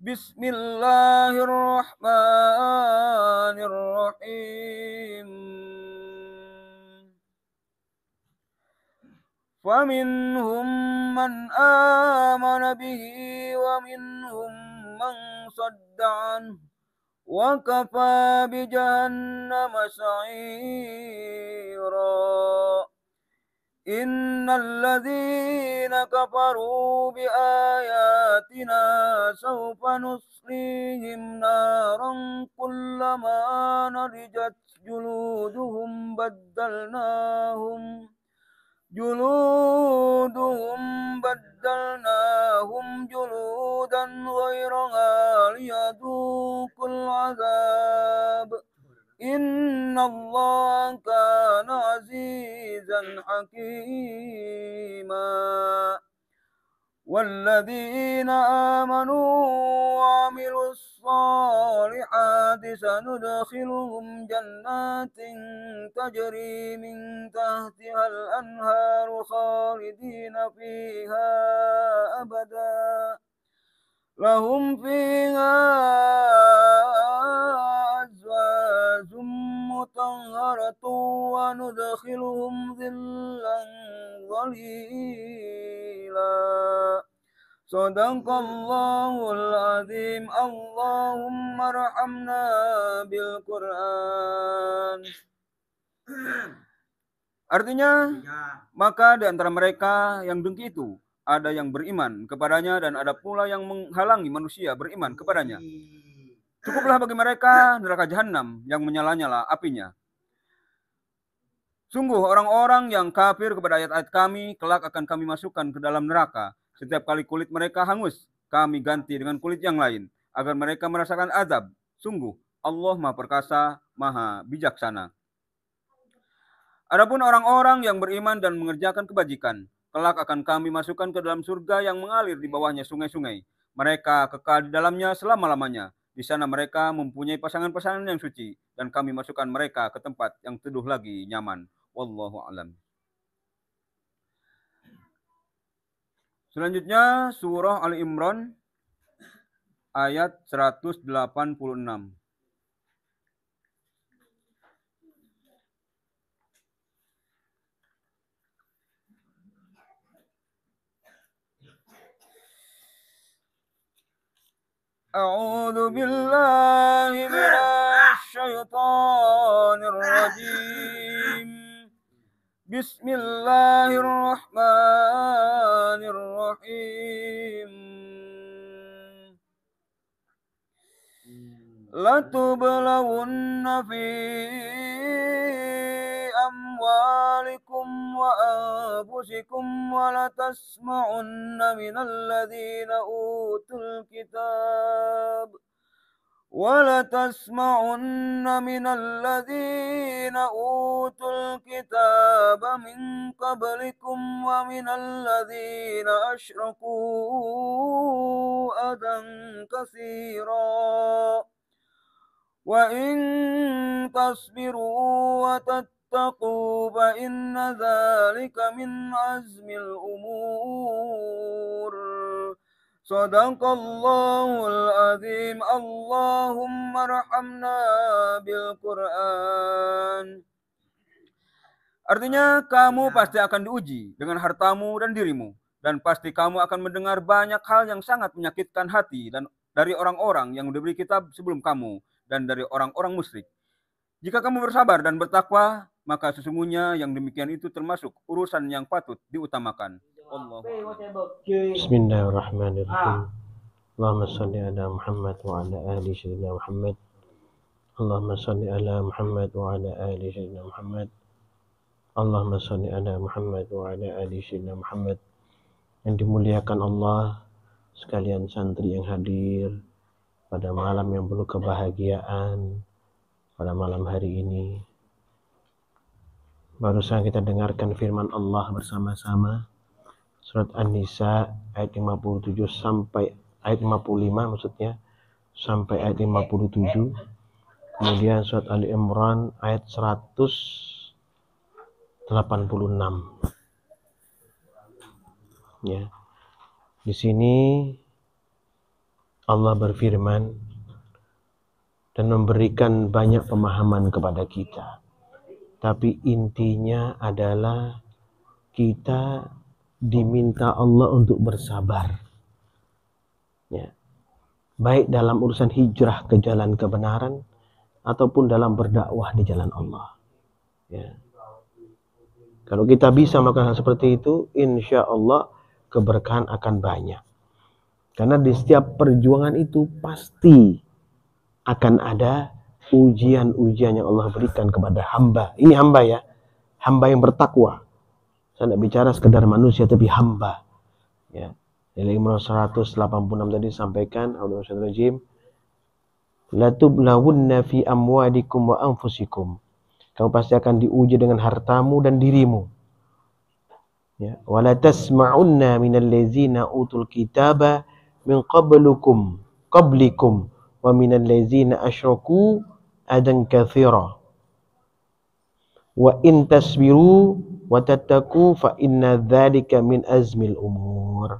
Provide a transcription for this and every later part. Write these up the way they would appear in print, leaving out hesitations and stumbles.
Bismillahirrahmanirrahim. Faminhum man amana bihi wa minhum man sadda anhu wa kafa bi jahannama sa'ira. Innal ladzina kafaru bi ayatina sawfa nuslihim naran kullama nadijat juluduhum juludan ghairaha liyadhuqul azab. Inna Allah kana azizan hakima. والذين آمنوا وعملوا الصالحات سندخلهم جنات تجري من تحتها الأنهار خالدين فيها أبدا لهم فيها أزواج مطهرة وندخلهم ظلا ظليلا. Sadaqallahul azim. Allahumma arhamna bil Quran. Artinya, maka di antara mereka yang dengki itu ada yang beriman kepadanya dan ada pula yang menghalangi manusia beriman kepadanya. Cukuplah bagi mereka neraka jahanam yang menyala-nyala apinya. Sungguh orang-orang yang kafir kepada ayat-ayat kami kelak akan kami masukkan ke dalam neraka. Setiap kali kulit mereka hangus, kami ganti dengan kulit yang lain, agar mereka merasakan azab. Sungguh, Allah Maha Perkasa, Maha Bijaksana. Adapun orang-orang yang beriman dan mengerjakan kebajikan, kelak akan kami masukkan ke dalam surga yang mengalir di bawahnya sungai-sungai. Mereka kekal di dalamnya selama-lamanya. Di sana mereka mempunyai pasangan-pasangan yang suci, dan kami masukkan mereka ke tempat yang teduh lagi nyaman. Wallahu a'lam. Selanjutnya surah Ali Imran ayat 186. A'udzu billahi minasy syaithanir rajim. Bismillahirrahmanirrahim. Latublawunna fi amwalikum wa anfusikum wa latasma'unna minal ladzina utul kitab وَلَتَسْمَعُنَّ مِنَ الَّذِينَ أُوتُوا الْكِتَابَ مِنْ قَبْلِكُمْ وَمِنَ الَّذِينَ أَشْرَكُوا أَذًى كَثِيرًا وَإِنْ تَصْبِرُوا وَتَتَّقُوا فَإِنَّ ذَلِكَ مِنْ عَزْمِ الْأُمُورِ. Sadaqallahul azim. Allahumma arhamna bil Quran. Artinya, kamu pasti akan diuji dengan hartamu dan dirimu, dan pasti kamu akan mendengar banyak hal yang sangat menyakitkan hati dan dari orang-orang yang diberi kitab sebelum kamu dan dari orang-orang musyrik. Jika kamu bersabar dan bertakwa, maka sesungguhnya yang demikian itu termasuk urusan yang patut diutamakan. Bismillahirrahmanirrahim. Allahumma salli ala Muhammad wa ala ali sayyidina Muhammad. Allahumma salli ala Muhammad wa ala ali sayyidina Muhammad. Allahumma salli ala Muhammad wa ala ali sayyidina Muhammad. Yang dimuliakan Allah, sekalian santri yang hadir pada malam yang penuh kebahagiaan, pada malam hari ini. Barusan kita dengarkan firman Allah bersama-sama. Surat An-Nisa ayat 57 sampai ayat 55 maksudnya sampai ayat 57. Kemudian surat Ali Imran ayat 186. Ya. Di sini Allah berfirman dan memberikan banyak pemahaman kepada kita. Tapi intinya adalah kita diminta Allah untuk bersabar. Ya. Baik dalam urusan hijrah ke jalan kebenaran ataupun dalam berdakwah di jalan Allah. Ya. Kalau kita bisa melakukan hal seperti itu, insya Allah keberkahan akan banyak. Karena di setiap perjuangan itu pasti akan ada ujian-ujian yang Allah berikan kepada hamba. Ini hamba ya, hamba yang bertakwa. Saya tidak bicara sekedar manusia, tapi hamba. Ya. Dari Imran 186 tadi sampaikan, Al-Rajim, la tublawunna fi amwalikum wa anfusikum. Kamu pasti akan diuji dengan hartamu dan dirimu. Ya, wala tasma'unna minal ladzina utul kitaba min qablikum wa minal ladzina asyraku adan katsira. Wa in tasbiru wa tattaqu fa inna dzalika min azmil umur.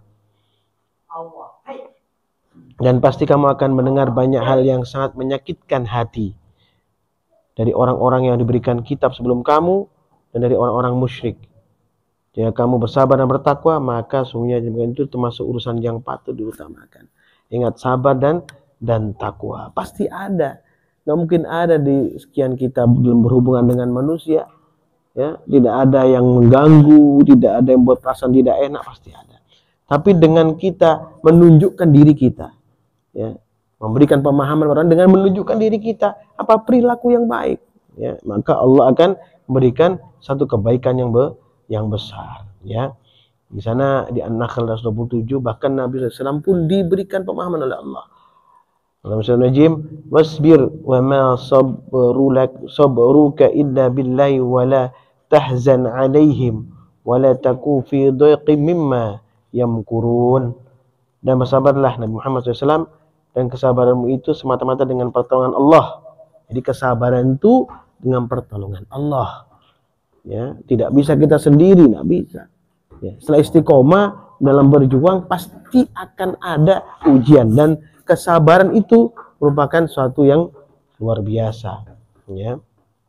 Dan pasti kamu akan mendengar banyak hal yang sangat menyakitkan hati dari orang-orang yang diberikan kitab sebelum kamu dan dari orang-orang musyrik. Jika kamu bersabar dan bertakwa, maka sungguhnya itu termasuk urusan yang patut diutamakan. Ingat, sabar dan takwa pasti ada. Nggak mungkin ada di sekian kita dalam berhubungan dengan manusia, ya, tidak ada yang mengganggu, tidak ada yang buat perasaan tidak enak, pasti ada. Tapi dengan kita menunjukkan diri kita, ya, memberikan pemahaman orang dengan menunjukkan diri kita apa perilaku yang baik, ya, maka Allah akan memberikan satu kebaikan yang besar, ya. Di sana di An-Nahl 127 bahkan Nabi SAW pun diberikan pemahaman oleh Allah. Dalam surah Najm, wasbir wa ma sabruka illa billahi wa la tahzan alaihim wa la taku fi dhaiqin mimma yamkurun. Dan bersabarlah Nabi Muhammad SAW, dan kesabaranmu itu semata-mata dengan pertolongan Allah. Jadi kesabaran itu dengan pertolongan Allah. Ya, tidak bisa kita sendiri, tidak bisa. Ya, setelah istiqomah dalam berjuang pasti akan ada ujian, dan kesabaran itu merupakan suatu yang luar biasa. Ya.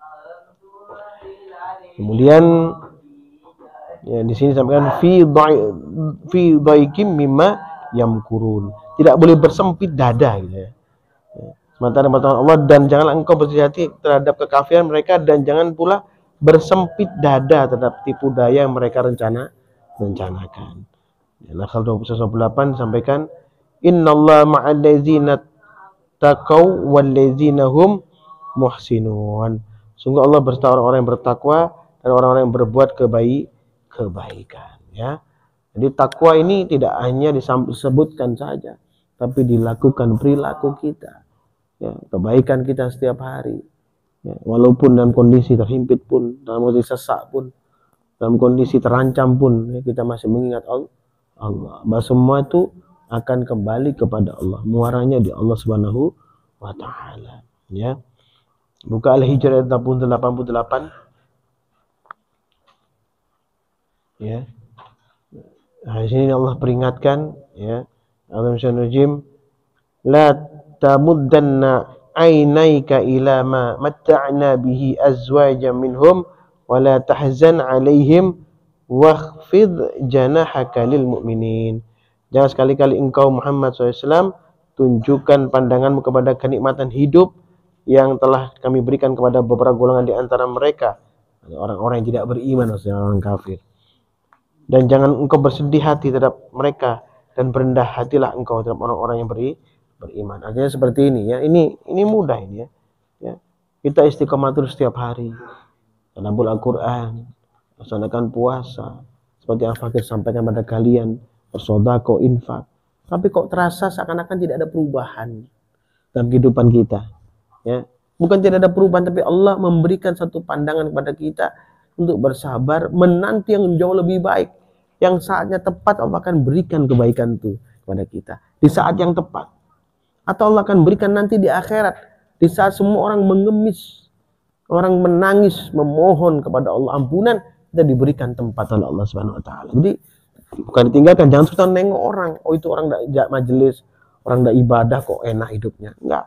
Kemudian ya, di sini sampaikan fi dhaikim mimma yamkurun. Tidak boleh bersempit dada, gitu ya. Sementara pertolongan Allah, dan janganlah engkau bersedih hati terhadap kekafiran mereka, dan jangan pula bersempit dada terhadap tipu daya yang mereka rencanakan. An-Nahl 28 sampaikan, innallaha ma'al ladzina taqaw wal ladzina hum muhsinun. Sungguh Allah bersama orang-orang yang bertakwa dan orang-orang yang berbuat kebaikan, ya. Jadi takwa ini tidak hanya disebutkan saja, tapi dilakukan perilaku kita, ya, kebaikan kita setiap hari. Ya, walaupun dalam kondisi terhimpit pun, dalam kondisi sesak pun, dalam kondisi terancam pun, ya, kita masih mengingat Allah. Bahwa semua itu akan kembali kepada Allah, muaranya di Allah Subhanahu wa Ta'ala. Ya, buka Al-Hijr ayat 88. Ya, nah, di sini Allah peringatkan, ya, Al-Rajim, la tamuddanna ainaika ila ma matta'na bihi azwajan minhum wa la tahzan alaihim wakhfid janahaka lil mu'minin. Jangan sekali-kali engkau Muhammad SAW tunjukkan pandanganmu kepada kenikmatan hidup yang telah kami berikan kepada beberapa golongan di antara mereka, orang-orang yang tidak beriman, maksudnya orang kafir. Dan jangan engkau bersedih hati terhadap mereka, dan berendah hatilah engkau terhadap orang-orang yang beriman. Artinya seperti ini, ya. Ini mudah ini, ya. Ya. Kita istiqomah terus setiap hari. Tadabbur Al-Qur'an, laksanakan puasa, seperti yang Fakir sampaikan pada kalian, bersedekah, infak. Tapi kok terasa seakan-akan tidak ada perubahan dalam kehidupan kita, ya. Bukan tidak ada perubahan, tapi Allah memberikan satu pandangan kepada kita untuk bersabar, menanti yang jauh lebih baik. Yang saatnya tepat Allah akan berikan kebaikan itu kepada kita di saat yang tepat. Atau Allah akan berikan nanti di akhirat, di saat semua orang mengemis, orang menangis, memohon kepada Allah ampunan, kita diberikan tempat oleh Allah Subhanahu wa Ta'ala. Jadi bukan ditinggalkan, jangan suka nengok orang, oh itu orang tidak majelis, orang tidak ibadah kok enak hidupnya. Enggak.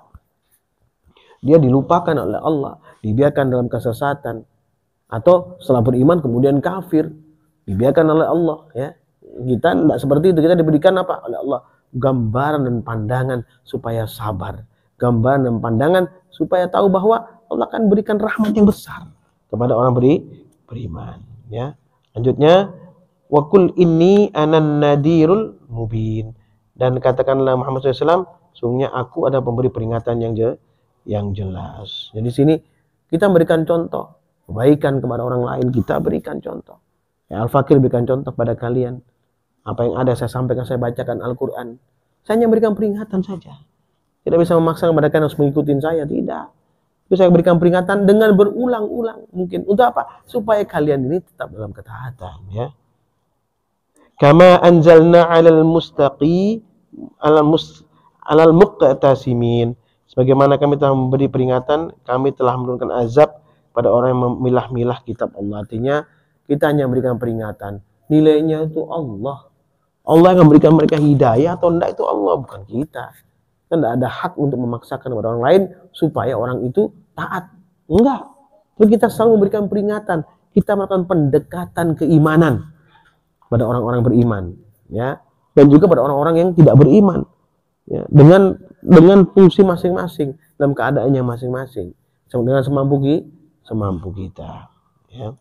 Dia dilupakan oleh Allah, dibiarkan dalam kesesatan, atau setelah beriman kemudian kafir, dibiarkan oleh Allah. Ya, kita tidak seperti itu. Kita diberikan apa oleh Allah? Gambaran dan pandangan supaya sabar, gambaran dan pandangan supaya tahu bahwa Allah akan berikan rahmat yang besar kepada orang beriman. Ya, lanjutnya, wa qul inni anan nadirul mubin, dan katakanlah Muhammad SAW, sungguhnya aku ada pemberi peringatan yang jelas. Jadi sini kita memberikan contoh kebaikan kepada orang lain, kita berikan contoh. Ya, Al-Fakir berikan contoh pada kalian. Apa yang ada saya sampaikan, saya bacakan Al-Quran. Saya hanya memberikan peringatan saja. Tidak bisa memaksa kepada kalian harus mengikuti saya, tidak. Tapi saya berikan peringatan dengan berulang-ulang. Mungkin untuk apa? Supaya kalian ini tetap dalam ketaatan. Ya. Kama anzalna alal mustaqi alal muqtasimin. Sebagaimana kami telah memberi peringatan, kami telah menurunkan azab pada orang yang memilah-milah kitab Allah. Artinya kita hanya memberikan peringatan. Nilainya itu Allah. Allah yang memberikan mereka hidayah atau tidak itu Allah, bukan kita. Kan tidak ada hak untuk memaksakan kepada orang lain supaya orang itu taat. Enggak. Tapi kita selalu memberikan peringatan. Kita melakukan pendekatan keimanan pada orang-orang beriman, ya, dan juga pada orang-orang yang tidak beriman, ya, dengan fungsi masing-masing dalam keadaannya masing-masing, dengan semampu kita, ya.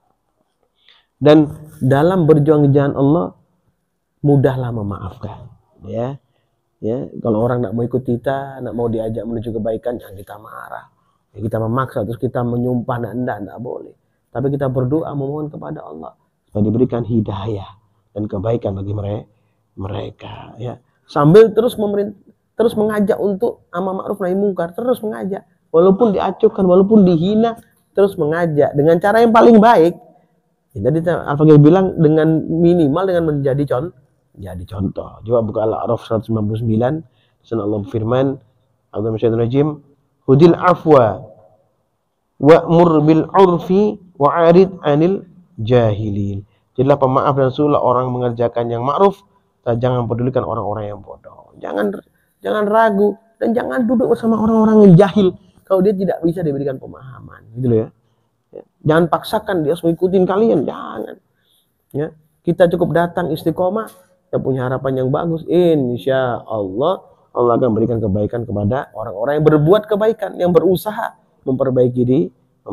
Dan dalam berjuang di jalan Allah, mudahlah memaafkan, ya. Ya, kalau orang tidak mau ikut kita, tidak mau diajak menuju kebaikan, jangan kita marah. Ya, kita memaksa terus kita menyumpah, tidak boleh. Tapi kita berdoa memohon kepada Allah supaya diberikan hidayah dan kebaikan bagi mereka, ya. Sambil terus mengajak untuk amar ma'ruf nahi mungkar, terus mengajak, walaupun diacuhkan, walaupun dihina, terus mengajak dengan cara yang paling baik. Jadi Al-Fakir bilang dengan minimal dengan menjadi contoh. Coba buka Al-A'raf 199. Sana Allah berfirman, A'udzubillahi hudil afwa wa'mur bil 'urfi wa'arid 'anil jahilin. Jadilah pemaaf dan suruhlah orang mengerjakan yang ma'ruf, dan jangan pedulikan orang-orang yang bodoh. Jangan ragu dan jangan duduk bersama orang-orang yang jahil kalau dia tidak bisa diberikan pemahaman, gitu loh, ya. Jangan paksakan dia harus mengikuti kalian, jangan. Ya, kita cukup datang istiqomah, kita punya harapan yang bagus. Insya Allah akan berikan kebaikan kepada orang-orang yang berbuat kebaikan, yang berusaha memperbaiki diri.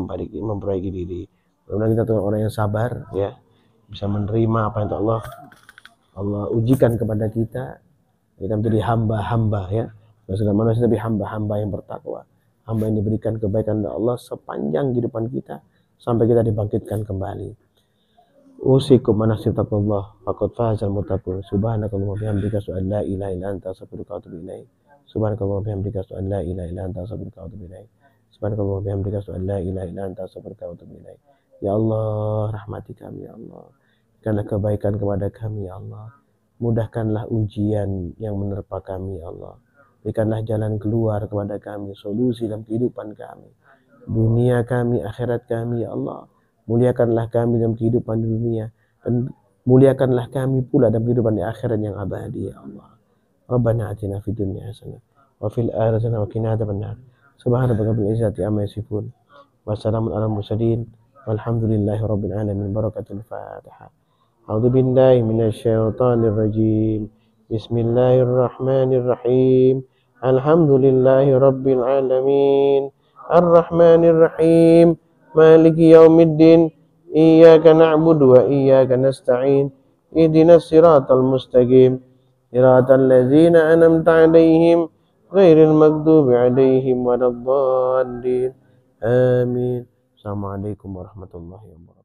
Kemudian kita tuh orang yang sabar, ya, bisa menerima apa yang Allah ujikan kepada kita. Kita menjadi hamba-hamba, ya. Segala manusia tapi hamba-hamba yang bertakwa, hamba yang diberikan kebaikan dari Allah sepanjang kehidupan kita sampai kita dibangkitkan kembali. Usikum manasib taqwallah faqad fazal muttaqun. Subhanakallahumma bihamdika asyhadu an la ilaha illa anta astaghfiruka wa atubu ilaik. Subhanakallahumma bihamdika asyhadu an la ilaha illa anta astaghfiruka wa atubu ilaik. Subhanakallahumma bihamdika asyhadu an la ilaha illa anta astaghfiruka wa atubu ilaik. Ya Allah, rahmati kami, ya Allah. Berikanlah kebaikan kepada kami, ya Allah. Mudahkanlah ujian yang menerpa kami, ya Allah. Berikanlah jalan keluar kepada kami, solusi dalam kehidupan kami, dunia kami, akhirat kami, ya Allah. Muliakanlah kami dalam kehidupan di dunia, dan muliakanlah kami pula dalam kehidupan di akhirat yang abadi, ya Allah. Rabbana atina fid dunya hasanah wa fil akhirati hasanah wa qina adzabannar. Subhana rabbika rabbil izzati amma yasifun wa salamun alal mursalin walhamdulillahi rabbil alamin. Barakatul Fatihah. A'udzu billahi minasyaitonir rajim. Bismillahirrahmanirrahim. Alhamdulillahi rabbil alamin. Ar-Rahmanir Rahim. Maliki yaumiddin. Iyyaka na'budu wa iyyaka nasta'in. Ihdinas siratal mustaqim. Siratal ladzina an'amta 'alaihim ghairil maghdubi 'alaihim waladdallin. Amin. Assalamualaikum warahmatullahi wabarakatuh.